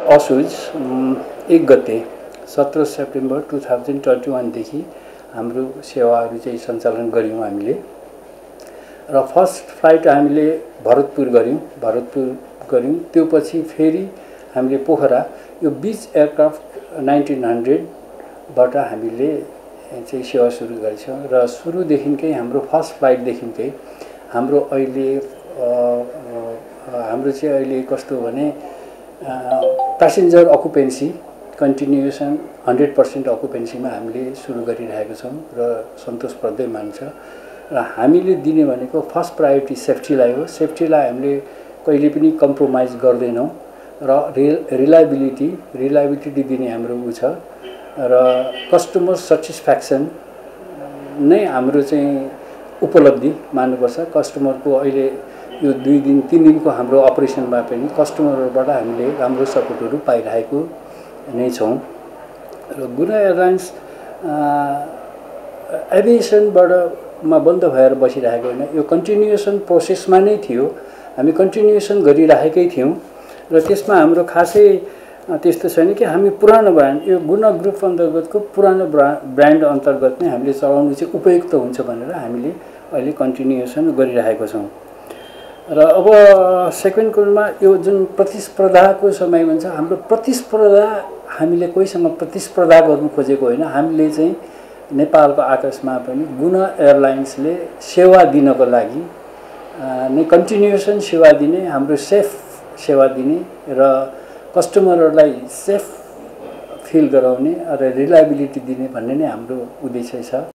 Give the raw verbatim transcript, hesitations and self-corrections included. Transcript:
असोज एक गते सत्रह सेप्टेम्बर टु थाउजन्ड ट्वेन्टी वानदेखि हाम्रो सेवाहरू चाहिँ सञ्चालन गऱ्यौँ हामीले। र फर्स्ट फ्लाइट हामीले भरतपुर गऱ्यौँ भरतपुर गऱ्यौँ त्यो पछि फेरि हामीले पोखरा यो बीच एयरक्राफ्ट नाइन्टिन हन्ड्रेडबाट हामीले चाहिँ सेवा सुरु गरेछौँ। र सुरुदेखिकै हाम्रो फर्स्ट फ्लाइटदेखिकै हाम्रो अहिले हाम्रो चाहिँ अहिले कस्तो भने passenger occupancy continuation hundred percent अकुपेन्सीमा हामीले सुरु गरिरहेको छौँ र सन्तोषप्रदै मान्छ। र हामीले दिने भनेको फर्स्ट प्रायोरिटी सेफ्टीलाई हो। सेफ्टीलाई हामीले कहिले पनि कम्प्रोमाइज गर्दैनौँ र रिल रिलायबिलिटी रिलायबिलिटी दिने हाम्रो उ छ र कस्टमर सेटिस्फ्याक्सन नै हाम्रो चाहिँ उपलब्धि मान्नुपर्छ। कस्टमरको अहिले यो दुई दिन तीन दिनको हाम्रो अपरेसनमा पनि कस्टमरबाट हामीले राम्रो सपोर्टहरू पाइरहेको नै छौँ। र गुना एयरलाइन्स एभिएसनबाट मा बन्द भएर बसिरहेको होइन, यो कन्टिन्युएसन प्रोसेसमा नै थियो। हामी कन्टिन्युएसन गरिरहेकै थियौँ र त्यसमा हाम्रो खासै त्यस्तो छैन कि हामी पुरानो ब्रान्ड यो गुना ग्रुप अन्तर्गतको पुरानो ब्रा ब्रान्ड अन्तर्गत नै हामीले चलाउनु चाहिँ उपयुक्त हुन्छ भनेर हामीले अहिले कन्टिन्युएसन गरिरहेको छौँ। र अब सेकेन्ड कुरामा यो जुन प्रतिस्पर्धाको समय भन्छ, हाम्रो प्रतिस्पर्धा हामीले कोहीसँग प्रतिस्पर्धा गर्नु खोजेको होइन। हामीले चाहिँ नेपालको आकाशमा पनि गुना एयरलाइन्सले सेवा दिनको लागि नै कन्टिन्युएसन सेवा दिने, हाम्रो सेफ सेवा दिने र कस्टमरहरूलाई सेफ फिल गराउने र रिलायबिलिटी दिने भन्ने नै हाम्रो उद्देश्य छ।